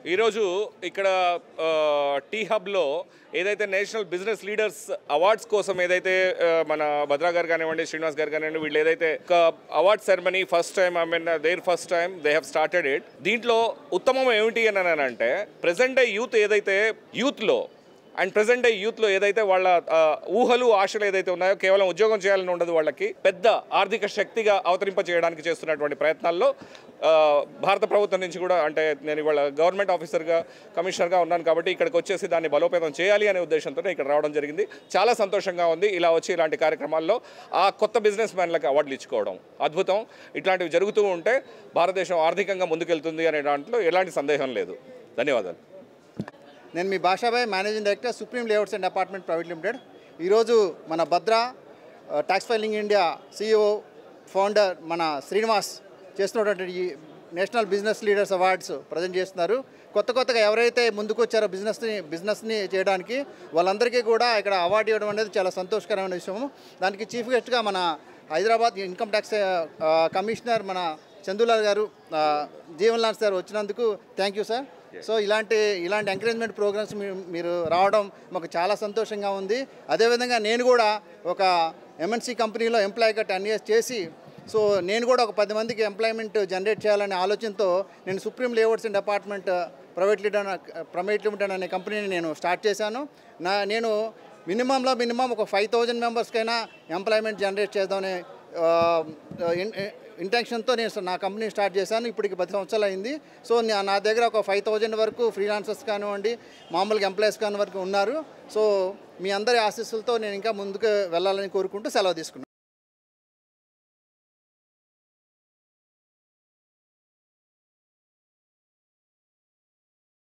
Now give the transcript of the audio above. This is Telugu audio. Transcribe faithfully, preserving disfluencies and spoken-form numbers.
ఈరోజు ఇక్కడ టీ హబ్లో ఏదైతే నేషనల్ బిజినెస్ లీడర్స్ అవార్డ్స్ కోసం ఏదైతే మన భద్రా గారు కానివ్వండి శ్రీనివాస్ గారు కానివ్వండి వీళ్ళు ఏదైతే ఒక award ceremony first time I mean their first time they have started it. దీంట్లో ఉత్తమం ఏమిటి అని అంటే ప్రజెంట్ డే యూత్ ఏదైతే యూత్లో అండ్ ప్రజెంట్ డే యూత్లో ఏదైతే వాళ్ళ ఊహలు ఆశలు ఏదైతే ఉన్నాయో కేవలం ఉద్యోగం చేయాలని ఉండదు, వాళ్ళకి పెద్ద ఆర్థిక శక్తిగా అవతరింప చేయడానికి చేస్తున్నటువంటి ప్రయత్నాల్లో భారత ప్రభుత్వం నుంచి కూడా అంటే నేను ఇవాళ గవర్నమెంట్ ఆఫీసర్గా కమిషనర్గా ఉన్నాను కాబట్టి ఇక్కడికి వచ్చేసి దాన్ని బలోపేతం చేయాలి అనే ఉద్దేశంతో ఇక్కడ రావడం జరిగింది. చాలా సంతోషంగా ఉంది ఇలా వచ్చి ఇలాంటి కార్యక్రమాల్లో ఆ కొత్త బిజినెస్ మ్యాన్లకు అవార్డులు ఇచ్చుకోవడం అద్భుతం. ఇట్లాంటివి జరుగుతూ ఉంటే భారతదేశం ఆర్థికంగా ముందుకెళ్తుంది అనే దాంట్లో ఎలాంటి సందేహం లేదు. ధన్యవాదాలు. నేను మీ Bashabhai, managing director, Supreme layouts and apartment private limited. ఈరోజు మన Bhadra tax filing India CEO founder మన శ్రీనివాస్ చేస్తున్నటువంటి ఈ national business leaders awards present చేస్తున్నారు. కొత్త కొత్తగా ఎవరైతే ముందుకు వచ్చారో బిజినెస్ని బిజినెస్ని చేయడానికి వాళ్ళందరికీ కూడా ఇక్కడ అవార్డు ఇవ్వడం అనేది చాలా సంతోషకరమైన విషయము. దానికి చీఫ్ గెస్ట్గా మన హైదరాబాద్ ఇన్కమ్ ట్యాక్స్ కమిషనర్ మన చందులాల్ గారు, జీవన్ లాల్ సార్ వచ్చినందుకు థ్యాంక్ యూ సార్. సో ఇలాంటి ఇలాంటి ఎంకరేజ్మెంట్ ప్రోగ్రామ్స్ మీరు రావడం మాకు చాలా సంతోషంగా ఉంది. అదేవిధంగా నేను కూడా ఒక ఎంఎన్సీ కంపెనీలో ఎంప్లాయీగా టెన్ ఇయర్స్ చేసి సో నేను కూడా ఒక పది మందికి ఎంప్లాయ్మెంట్ జనరేట్ చేయాలనే ఆలోచనతో నేను Supreme layouts and apartment private limited private limited అనే కంపెనీని నేను స్టార్ట్ చేశాను. నా నేను మినిమంలో మినిమం ఒక ఫైవ్ థౌజండ్ మెంబర్స్కైనా ఎంప్లాయ్మెంట్ జనరేట్ చేద్దామనే ఇంటెన్షన్తో నేను నా కంపెనీ స్టార్ట్ చేశాను. ఇప్పటికి పది సంవత్సరాలు అయింది. సో నా దగ్గర ఒక ఫైవ్ థౌజండ్ వరకు ఫ్రీలాన్సర్స్ కానివ్వండి మామూలుగా ఎంప్లాయీస్ కాని వరకు ఉన్నారు. సో మీ అందరి ఆశీస్సులతో నేను ఇంకా ముందుకు వెళ్ళాలని కోరుకుంటూ సెలవు తీసుకున్నాను.